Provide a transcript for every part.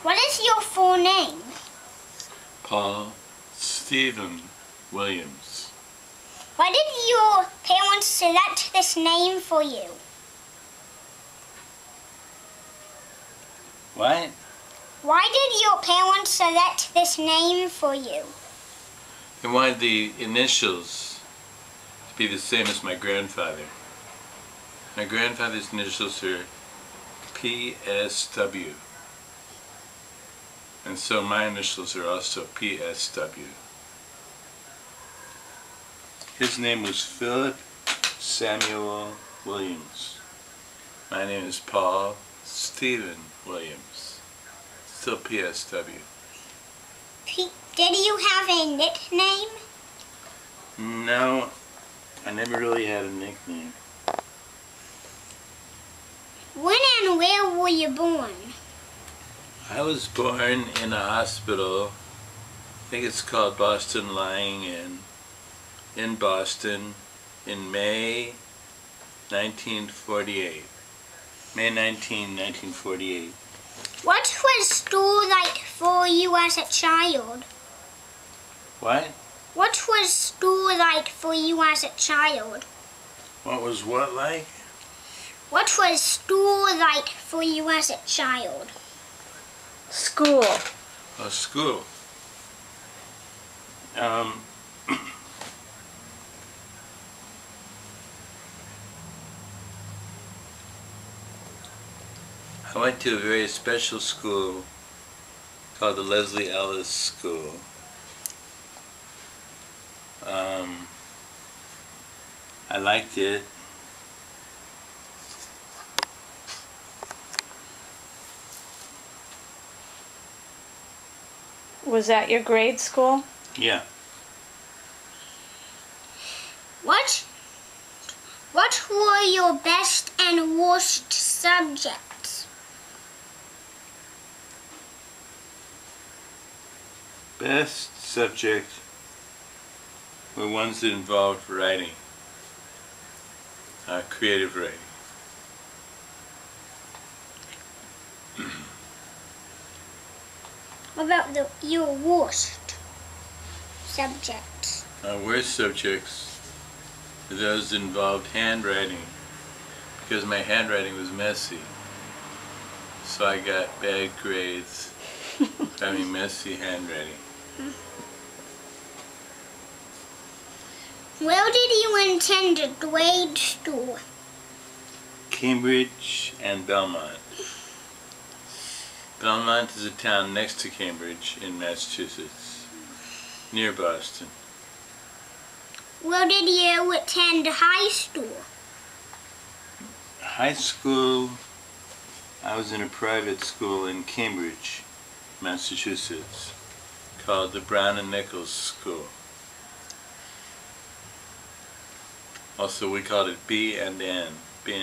What is your full name? Paul Stephen Williams. Why did your parents select this name for you? What? Why did your parents select this name for you? They wanted the initials to be the same as my grandfather. My grandfather's initials are PSW. And so my initials are also PSW. His name was Philip Samuel Williams. My name is Paul Stephen Williams. Still PSW. Did you have a nickname? No, I never really had a nickname. When and where were you born? I was born in a hospital, I think it's called Boston Lying in Boston, in May 1948. May 19, 1948. What was school like for you as a child? What? What was school like for you as a child? What was what like? What was school like for you as a child? School. Oh, school. I went to a very special school called the Leslie Ellis School. I liked it. Was that your grade school? Yeah. What were your best and worst subjects? Best subject were ones that involved writing, creative writing. What about your worst subjects? Worst subjects were those that involved handwriting, because my handwriting was messy. So I got bad grades for having messy handwriting. Where did you attend grade school? Cambridge and Belmont. Belmont is a town next to Cambridge in Massachusetts, near Boston. Where did you attend high school? High school, I was in a private school in Cambridge, Massachusetts, called the Brown and Nichols School. Also, we called it B&N.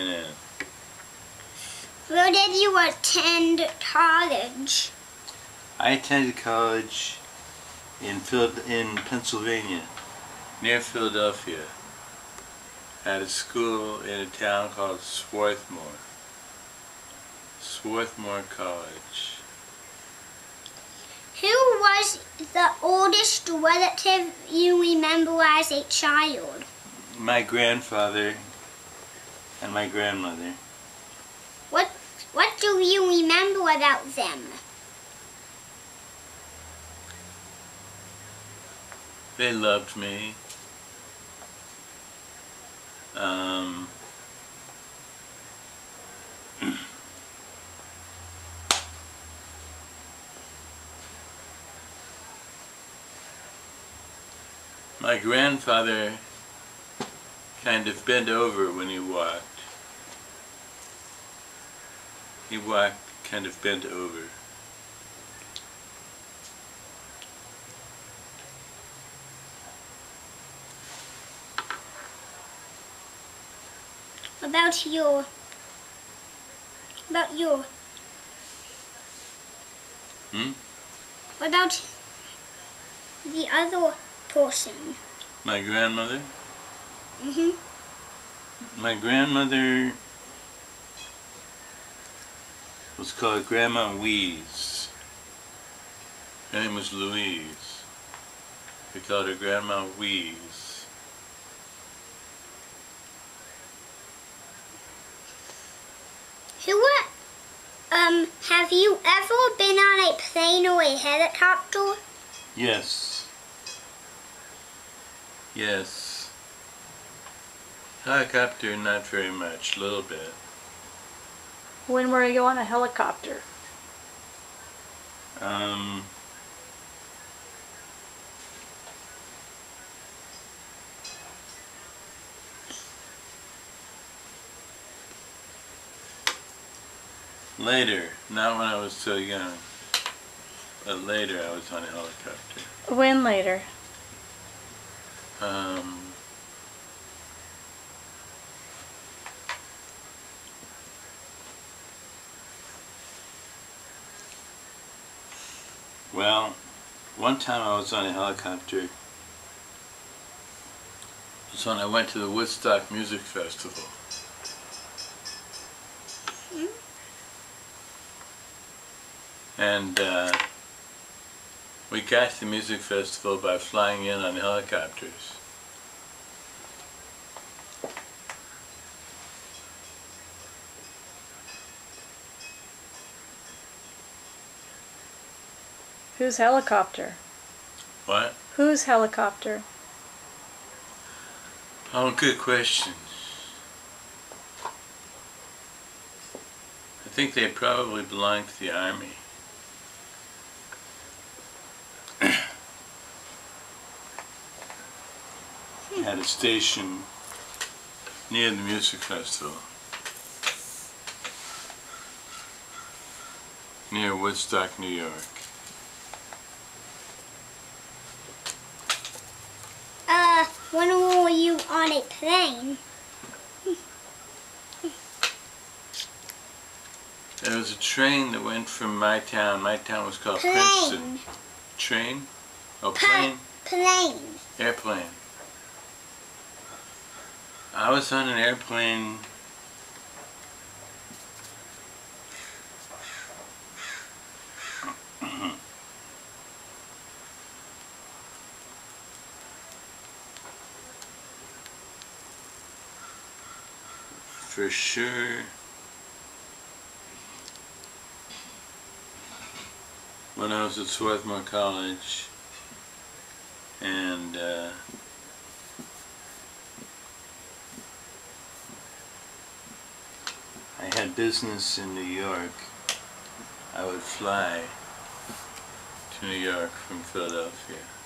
Where did you attend college? I attended college in Pennsylvania, near Philadelphia, at a school in a town called Swarthmore. Swarthmore College. Who was the oldest relative you remember as a child? My grandfather and my grandmother. What do you remember about them? They loved me. My grandfather kind of bent over when he walked. He walked kind of bent over. About your What about the other person? My grandmother? Mm-hmm. My grandmother was called Grandma Weeze. Her name was Louise. We called her Grandma Wheeze. Have you ever been on a plane or a helicopter? Yes. Yes. Helicopter, not very much, a little bit. When were you on a helicopter? Later, not when I was so young, but later I was on a helicopter. When later? Well, one time I was on a helicopter. It was when I went to the Woodstock Music Festival. And we got to the music festival by flying in on helicopters. Whose helicopter? What? Whose helicopter? Oh, good question. I think they probably belonged to the Army. Had a station near the music festival, near Woodstock, New York. When were you on a plane? There was a train that went from my town was called Plane. Princeton. Train? Oh, plane? Plane. Airplane. I was on an airplane for sure when I was at Swarthmore College, and I had business in New York. I would fly to New York from Philadelphia.